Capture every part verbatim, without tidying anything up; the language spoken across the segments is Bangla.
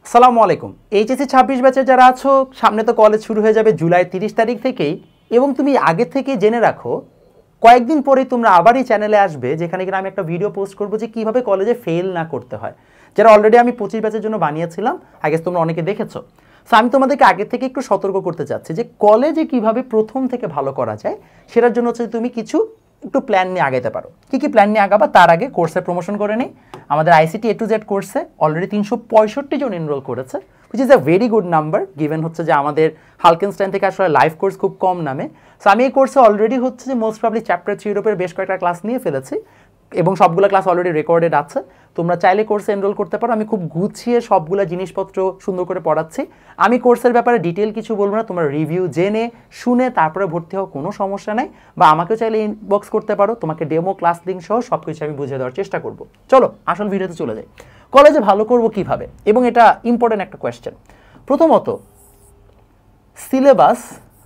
আসসালামু আলাইকুম। এইচএসসি ছাব্বিশ ব্যাচের যারা আছো, সামনে তো কলেজ শুরু হয়ে যাবে জুলাই তিরিশ তারিখ থেকেই, এবং তুমি আগে থেকে জেনে রাখো কয়েকদিন পরেই তোমরা আবার এই চ্যানেলে আসবে যেখানে কিনা আমি একটা ভিডিও পোস্ট করবো যে কীভাবে কলেজে ফেল না করতে হয়, যারা অলরেডি আমি পঁচিশ ব্যাচের জন্য বানিয়েছিলাম। আগে তোমরা অনেকে দেখেছো। সো আমি তোমাদেরকে আগে থেকে একটু সতর্ক করতে চাচ্ছি যে কলেজে কীভাবে প্রথম থেকে ভালো করা যায়, সেটার জন্য হচ্ছে তুমি কিছু একটু প্ল্যান নিয়ে আগাইতে পারো। কী কী প্ল্যান নিয়ে আগাবা তার আগে কোর্সের প্রমোশন করে নিই। আমাদের আইসিটি এ টু জেড কোর্সে অলরেডি তিনশো পঁয়ষট্টি জন এনরোল করেছে, which is a very good number given হচ্ছে যে আমাদের হালকেনস্টাইন থেকে আসলে লাইভ কোর্স খুব কম নামে। সো আমি এই কোর্সে অলরেডি হচ্ছে যে মোস্ট প্রবলি চ্যাপ্টার থ্রি ইউরোপের বেশ কয়েকটা ক্লাস নিয়ে ফেলেছি এবং সবগুলো ক্লাস অলরেডি রেকর্ডেড আছে। তোমরা চাইলে কোর্সে এনরোল করতে পারো। আমি খুব গুছিয়ে সবগুলো জিনিসপত্র সুন্দর করে পড়াচ্ছি। আমি কোর্সের ব্যাপারে ডিটেল কিছু বলবো না, তোমরা রিভিউ জেনে শুনে তারপরে ভর্তি হও, কোনো সমস্যা নেই। বা আমাকেও চাইলে ইনবক্স করতে পারো, তোমাকে ডেমো ক্লাস লিঙ্ক সহ সব কিছু আমি বুঝিয়ে দেওয়ার চেষ্টা করবো। চলো আসল ভিডিওতে চলে যাই। কলেজে ভালো করবো কিভাবে, এবং এটা ইম্পর্টেন্ট একটা কোয়েশ্চেন। প্রথমত সিলেবাস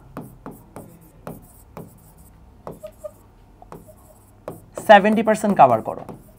সেভেন্টি পার্সেন্ট কাভার করো।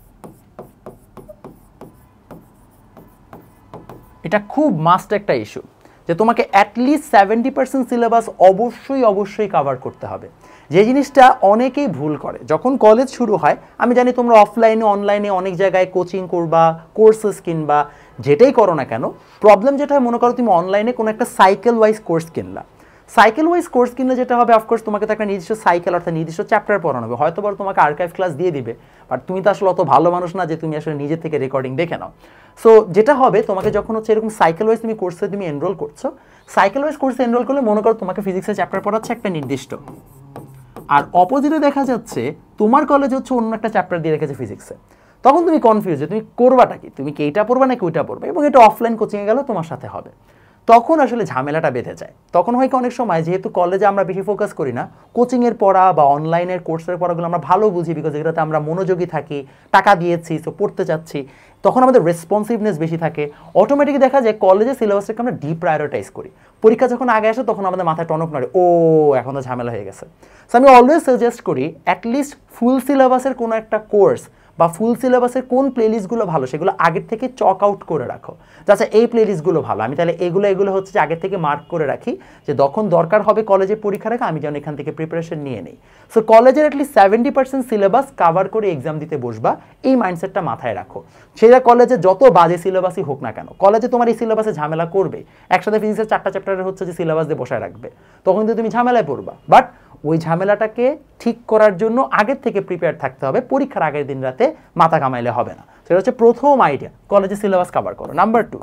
এটা খুব মাস্ট একটা ইস্যু যে তোমাকে অ্যাটলিস্ট সেভেন্টি পার্সেন্ট সিলেবাস অবশ্যই অবশ্যই কাভার করতে হবে। যে জিনিসটা অনেকেই ভুল করে যখন কলেজ শুরু হয়। আমি জানি তোমরা অফলাইনে অনলাইনে অনেক জায়গায় কোচিং করবা, কোর্সেস কিনবা, যেটাই করো না কেন, প্রবলেম যেটা হয়, মনে করো তুমি অনলাইনে কোনো একটা সাইকেল ওয়াইজ কোর্স কিনলা। সাইকেল ওয়াইজ কোর্স কিনলে যেটা হবে, অফকোর্স তোমাকে তো একটা নির্দিষ্ট সাইকেল অর্থাৎ নির্দিষ্ট চ্যাপ্টার পড়ানো হবে, হয়তো বড় তোমাকে আর্কাইভ ক্লাস দিয়ে দিবে, বাট তুমি তো আসলে অত ভালো মানুষ না যে তুমি আসলে নিজে থেকে রেকর্ডিং দেখে নাও। সো যেটা হবে, তোমাকে যখন হচ্ছে এরকম সাইকেল ওয়াইজ তুমি কোর্সে তুমি এনরোল করছো, সাইকেল ওয়াইজ কোর্সে এনরোল করলে মনে করো তোমাকে ফিজিক্সের চ্যাপ্টার পড়াচ্ছে একটা নির্দিষ্ট, আর অপোজিটে দেখা যাচ্ছে তোমার কলেজ হচ্ছে অন্য একটা চ্যাপ্টার দিয়ে রেখেছে ফিজিক্সে। তখন তুমি কনফিউজ যে তুমি করবাটা কি, তুমি কি এইটা পড়বা নাকি ওইটা পড়বে, এবং এটা অফলাইন কোচিংয়ে গেলেও তোমার সাথে হবে। তখন আসলে ঝামেলাটা বেঁধে যায়। তখন হয় কি, অনেক সময় যেহেতু কলেজে আমরা বেশি ফোকাস করি না, কোচিংয়ের পড়া বা অনলাইনের কোর্সের পড়াগুলো আমরা ভালো বুঝি, বিকজ এগুলোতে আমরা মনোযোগী থাকি, টাকা দিয়েছি, সো পড়তে চাচ্ছি, তখন আমাদের রেসপন্সিভনেস বেশি থাকে। অটোমেটিক দেখা যায় কলেজের সিলেবাসটাকে আমরা ডিপ্রায়োরিটাইজ করি। পরীক্ষা যখন আগে আসে তখন আমাদের মাথায় টনক নড়ে, ও এখন তো ঝামেলা হয়ে গেছে। সো আমি অলওয়েজ সাজেস্ট করি অ্যাটলিস্ট ফুল সিলেবাসের কোনো একটা কোর্স বা ফুল সিলেবাসের কোন প্লেলিস্টগুলো ভালো সেগুলো আগের থেকে চক আউট করে রাখো। আচ্ছা এই প্লেলিস্টগুলো ভালো, আমি তাহলে এগুলো এগুলো হচ্ছে যে আগের থেকে মার্ক করে রাখি, যে যখন দরকার হবে কলেজে পরীক্ষা রাখা আমি যেন এখান থেকে প্রিপারেশন নিয়ে নিই। সো কলেজের at least seventy percent syllabus cover করে এক্সাম দিতে বসবা, এই মাইন্ডসেটটা মাথায় রাখো। সেটা কলেজে যত বাজে সিলেবাসই হোক না কেন, কলেজে তোমার এই সিলেবাসে ঝামেলা করবে। একসাথে ফিজিক্সের চারটা চ্যাপ্টারের হচ্ছে যে সিলেবাস দিয়ে বসায় রাখবে, তখন কিন্তু তুমি ঝামেলায় পড়বা। বাট ওই ঝামেলাটাকে ঠিক করার জন্য আগের থেকে প্রিপেয়ার থাকতে হবে, পরীক্ষার আগের দিন রাতে মাথা কামাইলে হবে না। সেটা হচ্ছে প্রথম আইডিয়া, কলেজে সিলেবাস কভার করো। Number two,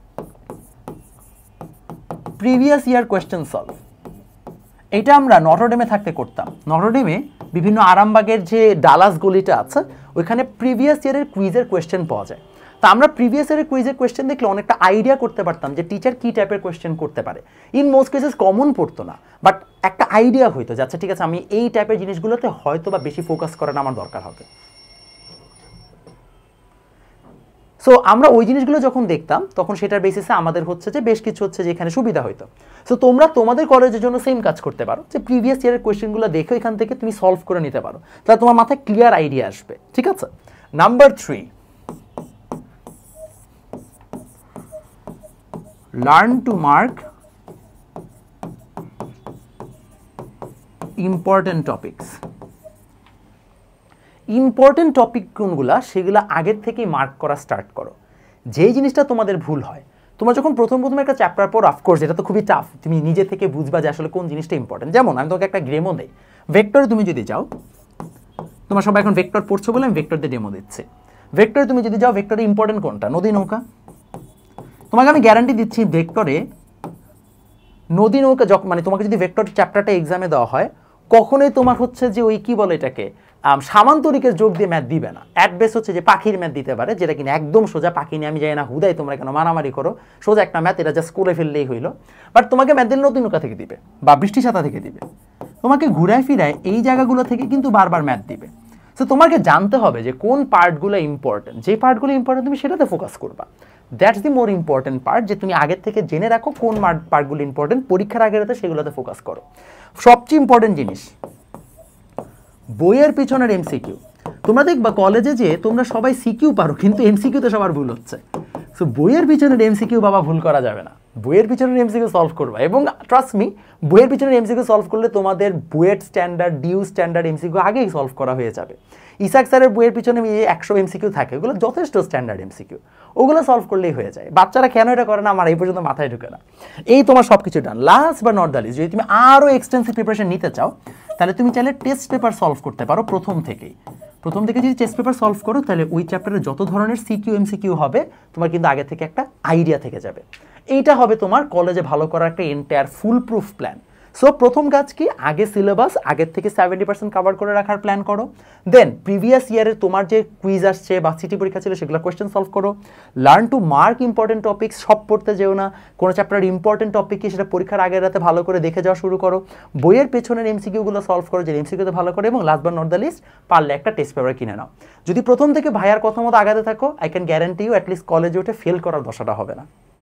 previous year question solve. এটা আমরা নটরডেমে থাকতে করতাম। নটরডেমে বিভিন্ন আরামবাগের যে ডালাস গলিটা আছে, ওইখানে প্রিভিয়াস ইয়ারের কুইজের কোয়েশ্চেন পাওয়া যায়। তা আমরা প্রিভিয়াস ইয়ারের কুইজের কোয়েশ্চেন দেখলে অনেকটা আইডিয়া করতে পারতাম যে টিচার কী টাইপের কোয়েশ্চেন করতে পারে। ইন মোস্ট কেসেস কমন পড়তো না, বাট একটা আইডিয়া হইতো যে আচ্ছা ঠিক আছে, আমি এই টাইপের জিনিসগুলোতে হয়তো বা বেশি ফোকাস করাটা আমার দরকার হবে। সো আমরা ওই জিনিসগুলো যখন দেখতাম তখন সেটার বেসিসে আমাদের হচ্ছে যে বেশ কিছু হচ্ছে যে এখানে সুবিধা হইতো। সো তোমরা তোমাদের কলেজের জন্য সেম কাজ করতে পারো, যে প্রিভিয়াস ইয়ারের কোয়েশ্চেনগুলো দেখে এখান থেকে তুমি সলভ করে নিতে পারো, তাহলে তোমার মাথায় ক্লিয়ার আইডিয়া আসবে। ঠিক আছে। Number three, learn to mark important topics. Important topic কোনগুলা সেগুলো আগের থেকেই মার্ক করা স্টার্ট করো। যেই জিনিসটা তোমাদের ভুল হয়, তোমরা যখন প্রথম প্রথম একটা চ্যাপ্টার পর, অফকোর্স এটা তো খুবই টাফ, তুমি নিজে থেকে বুঝবা যে আসলে কোন জিনিসটা ইম্পর্টেন্ট। যেমন আমি তোমাকে একটা ডেমো দেই, ভেক্টরে তুমি যদি যাও, তোমার সবাই এখন ভেক্টর পড়ছো বলে আমি ভেক্টর দিয়ে ডেমো দিচ্ছি। ভেক্টরে তুমি যদি যাও, ভেক্টরে ইম্পর্টেন্ট কোনটা? নদী নৌকা। তোমাকে আমি গ্যারান্টি দিচ্ছি ভেক্টরে নদী নৌকা যখন, মানে তোমাকে যদি ভেক্টর চ্যাপ্টারটা এক্সামে দেওয়া হয়, কখনোই তোমার হচ্ছে যে ওই কি বলে এটাকে সামান্তরিকের যোগ দিয়ে ম্যাথ দিবে না। অ্যাট বেস হচ্ছে যে পাখির ম্যাথ দিতে পারে, যেটা কিনা একদম সোজা। পাখি নিয়ে আমি যাই না, হুদাই তোমরা কেন মারামারি করো, সোজা একটা ম্যাথ, এটা জাস্ট করে ফেললেই হইলো। বাট তোমাকে ম্যাথ দিলে নদী নৌকা থেকে দিবে বা বৃষ্টি ছাতা থেকে দিবে, তোমাকে ঘুরায় ফিরায় এই জায়গাগুলো থেকে কিন্তু বারবার ম্যাথ দিবে। সো তোমাকে জানতে হবে যে কোন পার্টগুলো ইম্পর্টেন্ট, যে পার্টগুলো ইম্পর্টেন্ট তুমি সেটাতে ফোকাস করবা। That's the more important part, যে তুমি আগের থেকে জেনে রাখো কোন পার্টগুলো ইম্পর্টেন্ট, পরীক্ষার আগের রাতে সেগুলোতে ফোকাস করো। সবচেয়ে ইম্পর্টেন্ট জিনিস, বইয়ের পিছনের এমসিকিউ। তোমরা দেখবা কলেজে যে তোমরা সবাই সিকিউ পারো, কিন্তু এমসিকিউতে সবার ভুল হচ্ছে। সো বইয়ের পিছনের এমসিকিউ বাবা ভুল করা যাবে না, বইয়ের পিছনের এমসিকিউ সলভ করবা, এবং ট্রাস্ট মি বইয়ের পিছনের এমসিকিউ সলভ করলে তোমাদের BUET standard, DU standard MCQ আগেই সলভ করা হয়ে যাবে। ইসাক স্যারের বইয়ের পিছনে যে একশো এমসিকিউ থাকে ওগুলো যথেষ্ট স্ট্যান্ডার্ড এমসিকিউ, ওগুলো সলভ করলেই হয়ে যায়। বাচ্চারা কেন এটা করে না আমার এই পর্যন্ত মাথায় ঢুকে না। এই তোমার সব কিছু done. Last but not the least, যদি তুমি আরও এক্সটেন্সিভ প্রিপারেশন নিতে চাও তাহলে তুমি চাইলে টেস্ট পেপার সলভ করতে পারো প্রথম থেকেই। প্রথম থেকে যদি টেস্ট পেপার সলভ করো তাহলে ওই চ্যাপ্টারে যত ধরনের সিকিউ এমসিকিউ হবে তোমার কিন্তু আগে থেকে একটা আইডিয়া থেকে যাবে। এইটা হবে তোমার কলেজে ভালো করার একটা entire foolproof plan. So প্রথম কাজ কি, আগে সিলেবাস আগের থেকে সেভেন্টি পার্সেন্ট কভার করে রাখার প্ল্যান করো। দেন প্রিভিয়াস ইয়ারের তোমার যে কুইজ আসছে বা সিটি পরীক্ষা ছিল সেগুলো কোয়েশ্চেন সলভ করো। Learn to mark important topics, সব পড়তে যেও না, কোনো চ্যাপ্টার ইম্পর্টেন্ট টপিক কি সেটা পরীক্ষার আগের রাতে ভালো করে দেখে যাওয়া শুরু করো। বইয়ের পেছনের এমসিকিউগুলো সলভ করো, যে এমসিকিউতে ভালো করে, এবং last but not the least পারলে একটা টেস্ট পেপার কিনে নাও। যদি প্রথম থেকে ভাইয়ার কথা মতো আগাতে থাকো, I can guarantee you at least কলেজে উঠে ফেল করার দশাটা হবে না।